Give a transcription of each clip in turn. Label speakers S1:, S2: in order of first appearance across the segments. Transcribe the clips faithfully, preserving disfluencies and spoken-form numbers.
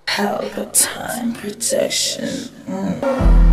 S1: Palpatine protection. Mm.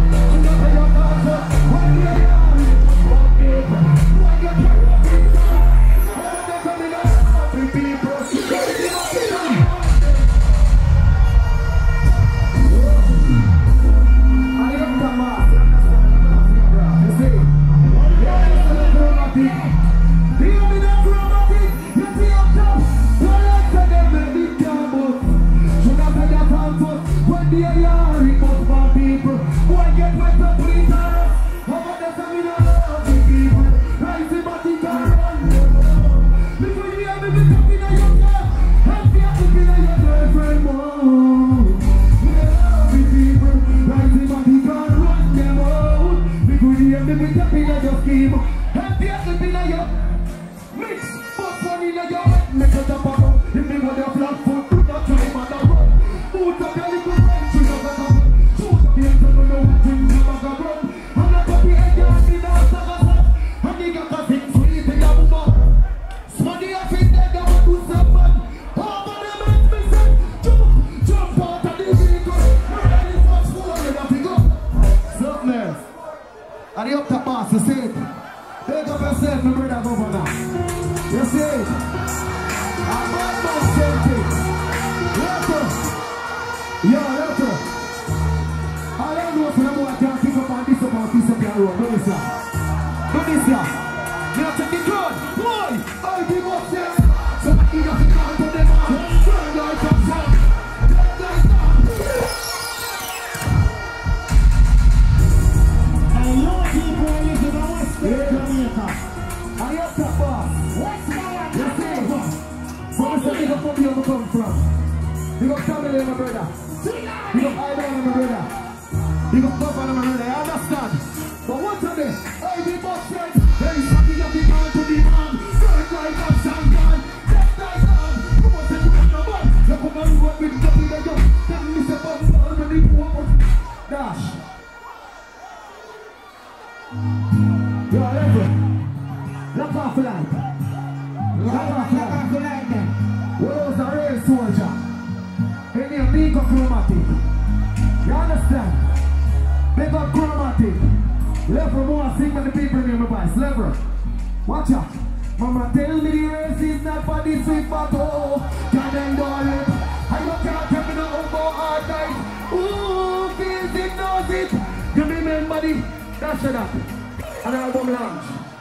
S2: And you up the boss, you see it? Take up yourself, my brother, governor. You see it? A bad man safety. Later. Yo, later. I don't know if I can't pick up on this up on this up your road. Do this, yeah. Do this, yeah. You take it good. Boy, I give up there. So you have to come to the man. Turn your top down. Turn your top. I up that boss. What's that? You see? From the big up from you come from. You got family, my brother. You got idol, my brother. You got governor, my brother. I understand. But what's on this? I be boss friend. There is something of the man to the man. Strike like a sandman. Just like that. You want to put your man. You come and work with the people that you. Tell me say bump already poor. Dash. Yo, level. Lock off the light. Lock off the light then. What was a real soldier? In your big up chromatic. You understand? Big up chromatic. Level more sing when the people in my voice. Level. Watch out. Mama tell me the race is not for the sweet battle. Can't endure it. I don't care tell me no over hard night. Ooh, feels it, knows it. You remember the that's it up. An album launch.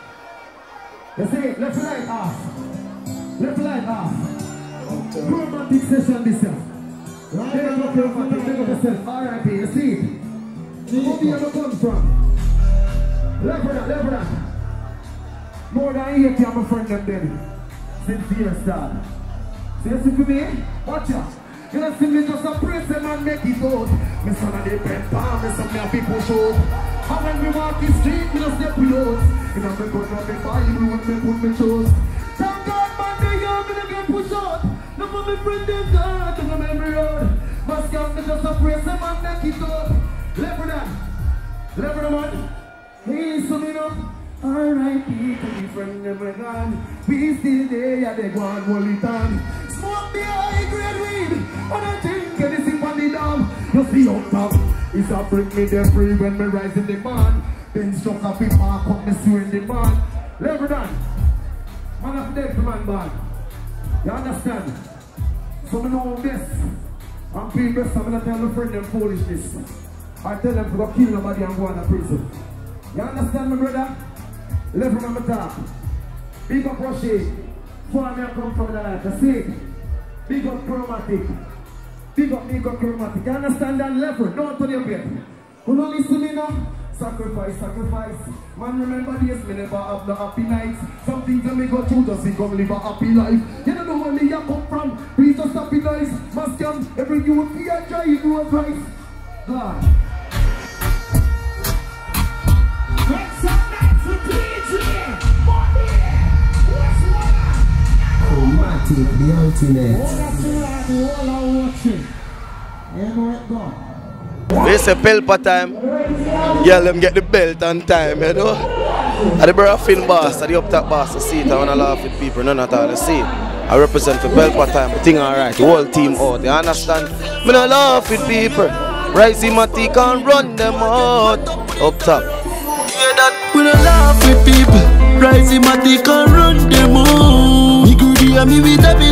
S2: You see, left light off. Left light off. Chromatic session this year. Take up chromatic, take up yourself. R I P, you see it? Who do you ever come from? Left that, left that. More than eighty, I'm a friend of them. Since the year started. See you see for me? Watch out. You don't see me just a praise them and make it out. Me son of the pen palm, me son of people show. And when we walk the street, we just step with us. You know me put up the Bible when me put me shows. Thank God man, they hear me to get pushed out. None of my friends is hard to the memory road. Must come me just a praise them and make it out. Level that. Level man. Hey, so me know. R I P to the friend them like gone. We still there, they go and hold it on. Smoke the high grade weed. And I think anything on the dam. You see up top. It's a bring me there free when me rise in the man. Then struck up in park up me swing the man. Level down. Man of death man band. You understand? So me know this. And people I'm gonna tell my friend them foolishness. I tell them to go kill nobody and go to prison. You understand me brother? Level on the top. Big up Roshi. For me I come from the life. You see? Big up chromatic. Big up, big up chromatic. You understand that level? Don't turn your bed. Who don't listen to me now? Sacrifice, sacrifice. Man, remember this, me never have no happy nights. Some things that me go through just become live a happy life. You don't know where me you come from. Please just happy nice. Must come every youth be a try you do a price. God.
S3: Make some nights for D J. Money. What's what?
S2: Chromatic, the ultimate.
S3: All that's around the world are watching. You know it gone.
S4: We say Pelpa time. Yeah, let them get the belt on time, you know. And the brother Finn boss, and the up top boss, you see it, I wanna laugh with people, none at all, you see it. I represent for Pelpa time, the thing alright, the whole team out, you understand? Me no laugh with people, Rising Matic can run them out, up top.
S5: Hear that? We no laugh with people, Rising Matic can run them out. Me good and me with a